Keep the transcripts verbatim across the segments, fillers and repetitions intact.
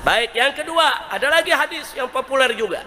Baik, yang kedua, ada lagi hadis yang populer juga.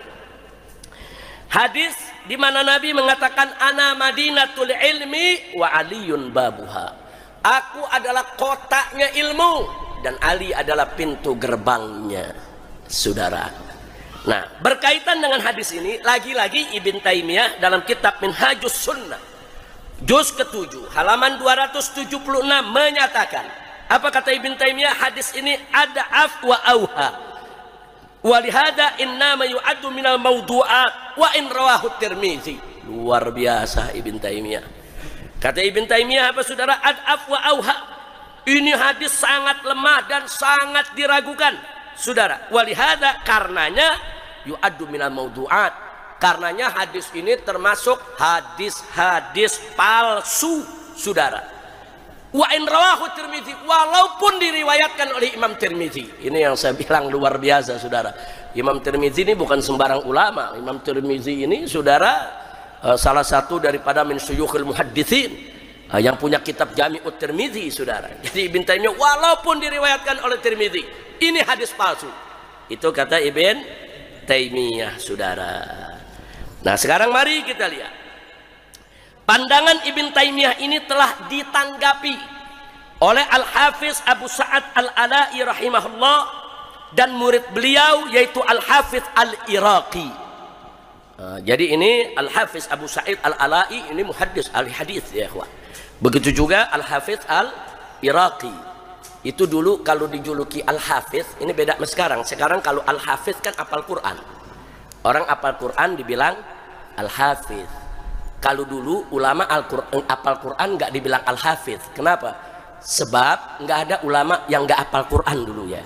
Hadis di mana Nabi mengatakan ana madinatul ilmi wa aliyun babuha. Aku adalah kotaknya ilmu dan Ali adalah pintu gerbangnya. Saudara. Nah, berkaitan dengan hadis ini, lagi-lagi Ibn Taimiyah dalam kitab Minhajus Sunnah juz ketujuh halaman dua ratus tujuh puluh enam menyatakan, apa kata Ibn Taimiyah? Hadis ini ada af wa auha. Walihada innama yu'addu minal mawdu'at wa in rawahu Tirmizi. Luar biasa Ibn Taimiyah. Kata Ibn Taimiyah apa saudara? Ad'af wa auha. Ini hadis sangat lemah dan sangat diragukan. Saudara, walihada karenanya yu'addu minal mawdu'at. Karenanya hadis ini termasuk hadis-hadis palsu, saudara. Wa in rawahu Tirmizi, walaupun diriwayatkan oleh Imam Tirmizi. Ini yang saya bilang luar biasa, saudara. Imam Tirmizi ini bukan sembarang ulama. Imam Tirmizi ini, saudara, uh, salah satu daripada min syuyukhil muhadditsin, uh, yang punya kitab Jami'ut Tirmizi, saudara. Jadi Ibn Taimiyah walaupun diriwayatkan oleh Tirmizi, ini hadis palsu. Itu kata Ibn Taimiyah, saudara. Nah, sekarang mari kita lihat. Pandangan Ibn Taimiyah ini telah ditanggapi oleh Al-Hafiz Abu Sa'ad Al-Ala'i rahimahullah dan murid beliau yaitu Al-Hafiz Al-Iraqi. Nah, jadi ini Al-Hafiz Abu Sa'id Al-Ala'i ini muhaddis ahli hadis ya ikhwan. Begitu juga Al-Hafiz Al-Iraqi. Itu dulu kalau dijuluki Al-Hafiz, ini beda sama sekarang. Sekarang kalau Al-Hafiz kan apal Quran. Orang apal Quran dibilang Al-Hafiz. Kalau dulu ulama Al-Quran, apal Quran nggak dibilang Al-Hafiz. Kenapa? Sebab nggak ada ulama yang nggak apal Quran dulu ya.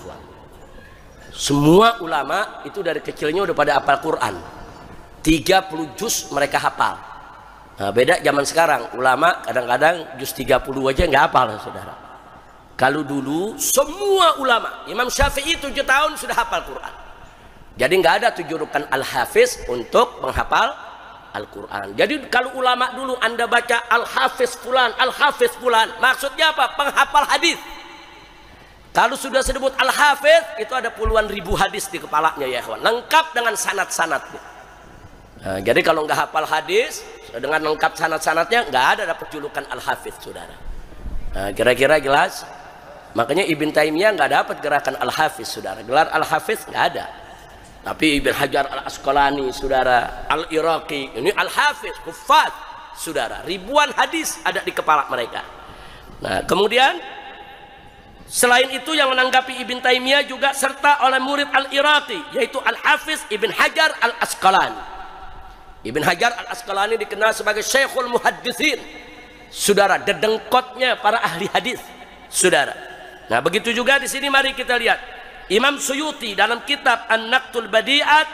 Semua ulama itu dari kecilnya udah pada apal Quran. tiga puluh juz mereka hafal. Nah, beda zaman sekarang. Ulama kadang-kadang juz tiga puluh aja nggak hafal, saudara. Kalau dulu semua ulama, Imam Syafi'i tujuh tahun sudah hafal Quran. Jadi nggak ada tujurukan Al-Hafiz untuk menghafal Al-Quran. Jadi kalau ulama dulu Anda baca Al-Hafiz Fulan, Al-Hafiz Fulan, maksudnya apa? Penghafal hadis. Kalau sudah disebut Al-Hafiz, itu ada puluhan ribu hadis di kepalanya ya kawan. Lengkap dengan sanad-sanadnya. Nah, jadi kalau nggak hafal hadis, dengan lengkap sanad-sanadnya, nggak ada dapat julukan Al-Hafiz, saudara. Nah, kira-kira jelas? Makanya Ibn Taimiyah nggak dapat gerakan Al-Hafiz, saudara. Gelar Al-Hafiz nggak ada. Tapi Ibn Hajar Al-Asqalani, saudara, Al-Iraqi, ini Al-Hafiz, Hufaz, saudara. Ribuan hadis ada di kepala mereka. Nah, kemudian selain itu yang menanggapi Ibn Taimiyah juga serta oleh murid Al-Iraqi, yaitu Al-Hafiz Ibn Hajar Al-Asqalani. Ibn Hajar Al-Asqalani dikenal sebagai Syekhul Muhadditsin, saudara, dedengkotnya para ahli hadis, saudara. Nah, begitu juga di sini mari kita lihat. Imam Suyuti dalam kitab An-Naqtul Badi'at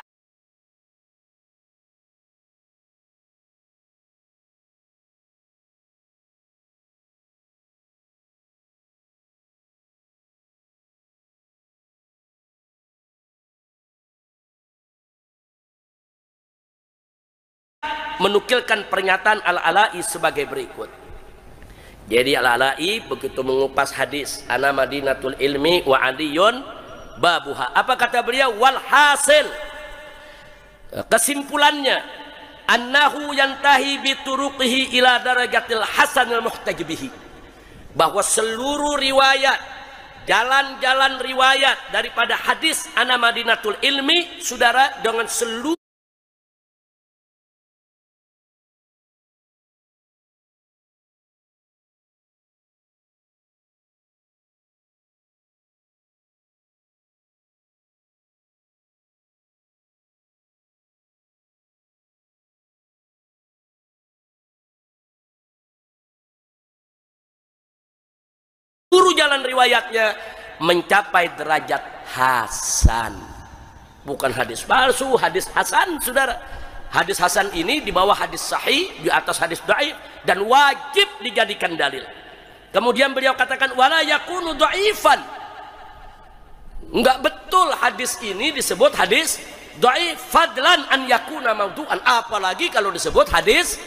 menukilkan pernyataan Al-Ala'i sebagai berikut. Jadi Al-Ala'i begitu mengupas hadis ana madinatul ilmi wa aliyun babuha. Apa kata beliau? Walhasil, kesimpulannya, annahu yantahi bituruqihi ila darajatil hasanil muhtaj bihi. Bahwa seluruh riwayat, jalan-jalan riwayat daripada hadis ana madinatul ilmi, saudara, dengan seluruh seluruh jalan riwayatnya mencapai derajat hasan. Bukan hadis palsu, hadis hasan, saudara. Hadis hasan ini di bawah hadis sahih, di atas hadis dhaif, dan wajib dijadikan dalil. Kemudian beliau katakan wala yakunu dhaifan. Enggak betul hadis ini disebut hadis dhaif, fadlan an yakuna maudu'an, apalagi kalau disebut hadis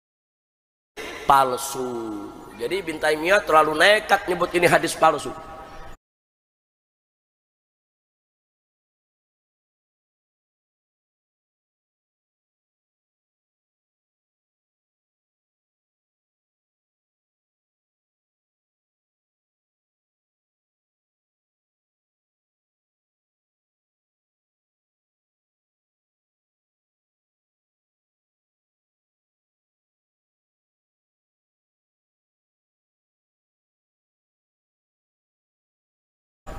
palsu. Jadi Ibn Taimiyah terlalu nekat nyebut ini hadis palsu.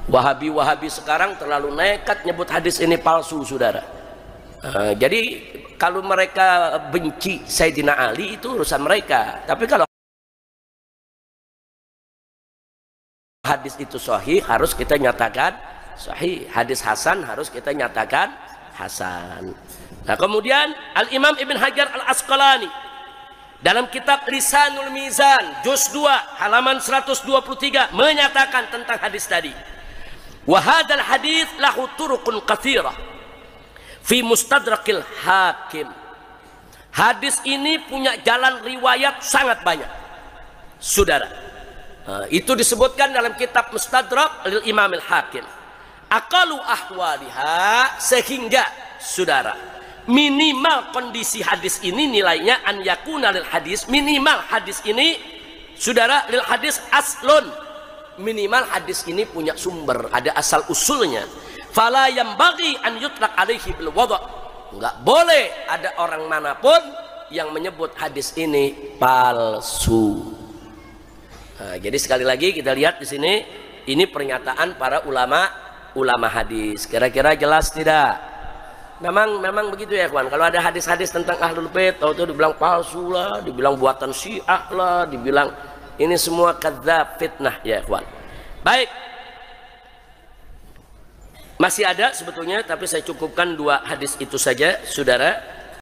Wahabi-wahabi sekarang terlalu nekat nyebut hadis ini palsu, saudara. Uh, jadi kalau mereka benci Sayyidina Ali itu urusan mereka, tapi kalau hadis itu sahih harus kita nyatakan sahih, hadis hasan harus kita nyatakan hasan. Nah, kemudian Al-Imam Ibn Hajar Al-Asqalani dalam kitab Lisanul Mizan juz dua halaman seratus dua puluh tiga menyatakan tentang hadis tadi. Wa hadzal hadits lahu turuqun katsirah fi Mustadrakil Hakim. Hadis ini punya jalan riwayat sangat banyak, saudara. Nah, itu disebutkan dalam kitab Mustadrak lil Imam Al-Hakim. Aqalu ahwaliha, sehingga saudara minimal kondisi hadis ini nilainya an yakuna lil hadis, minimal hadis ini saudara lil hadis aslun, minimal hadis ini punya sumber, ada asal usulnya. Fala yambaghi an yutlaq alaihi bil wada', enggak boleh ada orang manapun yang menyebut hadis ini palsu. Nah, jadi sekali lagi kita lihat di sini, ini pernyataan para ulama ulama hadis. Kira-kira jelas tidak? Memang memang begitu ya, kawan. Kalau ada hadis-hadis tentang ahlul bait, tahu-tahu dibilang palsu lah, dibilang buatan Syiah lah, dibilang ini semua kadzab, fitnah ya, kawan. Baik. Masih ada sebetulnya, tapi saya cukupkan dua hadis itu saja, saudara.